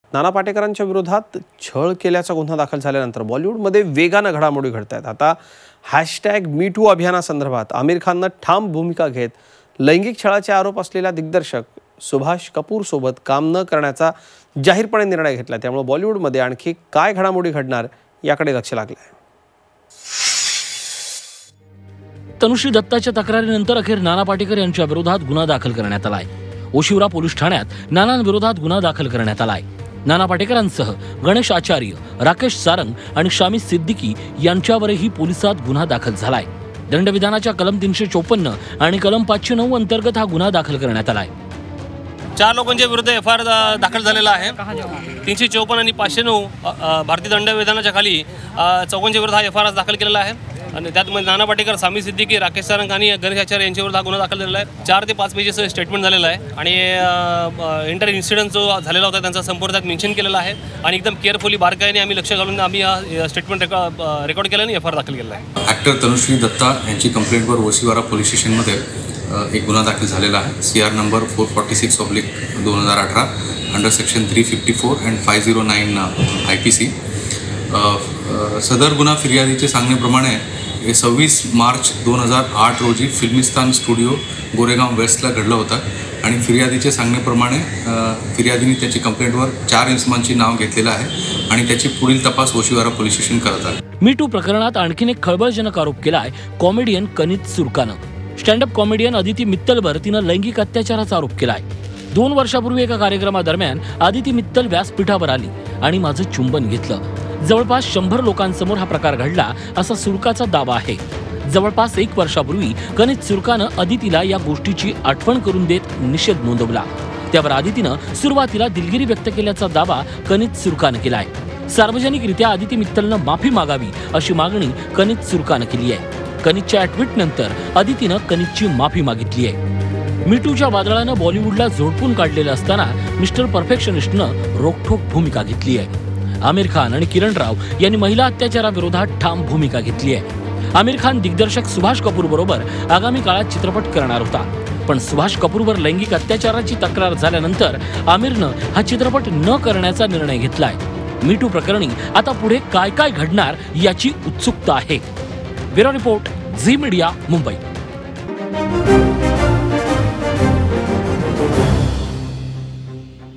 नाना पाटेकरांच्या विरोधात छळ केल्याचा गुन्हा दाखल झाल्यानंतर बॉलिवूडमध्ये वेगानं घडामोडी घडत आहेत। आता #MeToo अभियानासंदर्भात आमिर खाननं ठाम भूमिका घेत लैंगिक छळाचे आरोप असलेल्या दिग्दर्शक सुभाष कपूर सोबत काम न करण्याचा जाहीरपणे निर्णय घेतला। त्यामुळे बॉलिवूडमध्ये आणखी काय घडामोडी घडणार याकडे लक्ष लागलं आहे। तनुश्री दत्ताच्या तक्रारीनंतर अखेर नाना पाटेकर यांच्या विरोधात गुन्हा दाखल करण्यात आलाय। ओशिवरा पोलीस ठाण्यात नानांविरोधात गुन्हा दाखल करण्यात आलाय। नाना पाटेकरांसह गणेश आचार्य, राकेश सारंग आणि शामी सिद्दीकी यांच्यावरही पोलिसात गुन्हा दाखल झालाय। दंडविधानाच्या कलम 354 आणि कलम 509 अंतर्गत हा गुन्हा दाखल करण्यात आलाय। 4 लोकांच्या विरुद्ध FIR दाखल झालेला आहे। 354 आणि 509 भारतीय दंडविधानाच्या खाली चौघांच्या विरुद्ध हा FIR दाखल केलेला आहे आणि त्यामध्ये नाना पाटेकर, शामी सिद्दीकी, राकेश सारंग आणि गणेश आचार्य यांच्या विरुद्ध हा गुन्हा दाखल झालेला आहे। 4 ते 5 पेजेस स्टेटमेंट झालेला आहे आणि इंटर इन्सिडेंट जो झालेला होता त्यांचा संपूर्ण त्यात मेन्शन केलेला आहे आणि एकदम केअरफुली बारकाईने आम्ही लक्ष घालून आम्ही हा स्टेटमेंट रेकॉर्ड केलं आणि FIR दाखल केलेला आहे। ॲक्टर तनुश्री दत्ता यांची कंप्लेंटवर ओशिवरा पोलीस स्टेशनमध्ये एक गुन्हा दाखल झालेला आहे। CR number 446/2018 under section 354 and 509 IPC। सदर गुन्हा फिर्यादीचे सांगण्याप्रमाणे 26 मार्च 2008 रोजी फिल्मिस्तान स्टुडिओ गोरेगाव वेस्टला घडला होता आणि फिर्यादीचे सांगण्याप्रमाणे फिर्यादीने त्याची कंप्लेंटवर 4 इसमांची नाव घेतलेलं आहे आणि त्याची पुढील तपास ओशिवरा पोलीस स्टेशन करत आहे। मीटू प्रकरणात आणखीन एक खळबळजनक आरोप केलाय कॉमेडियन कनित सुरकानं। स्टँडअप कॉमेडियन अदिती मित्तलवर तिनं लैंगिक अत्याचाराचा आरोप केलाय। 2 वर्षापूर्वी एका कार्यक्रमादरम्यान अदिती मित्तल व्यासपीठावर आली आणि माझं चुंबन घेतलं। जवळपास 100 लोकांसमोर हा प्रकार घडला असा सुरकाचा दावा आहे। जवळपास 1 वर्षापूर्वी कनित सुरकानं अदितीला या गोष्टीची आठवण करून देत निषेध नोंदवला। त्यावर अदितीनं सुरुवातीला दिलगिरी व्यक्त केल्याचा दावा कनित सुरकानं केलाय। सार्वजनिकरित्या अदिती मित्तलनं माफी मागावी अशी मागणी कनित सुरकानं केली आहे। कनितच्या ट्विटनंतर अदितीनं कनितची माफी मागितली आहे। मीटूच्या वादळानं बॉलिवूडला झोडपून काढलेलं असताना मिस्टर परफेक्शनिस्टनं रोखठोक भूमिका घेतली आहे। आमिर खान आणि किरण राव यांनी महिला अत्याचाराविरोधात ठाम भूमिका घेतली आहे। आमिर खान दिग्दर्शक सुभाष कपूर बरोबर आगामी काळात चित्रपट करणार होता, पण सुभाष कपूरवर लैंगिक अत्याचाराची तक्रार झाल्यानंतर आमिरनं हा चित्रपट न करण्याचा निर्णय घेतलाय। मीटू प्रकरणी आता पुढे काय काय घडणार याची उत्सुकता आहे। Bureau report, Zee media, Mumbai.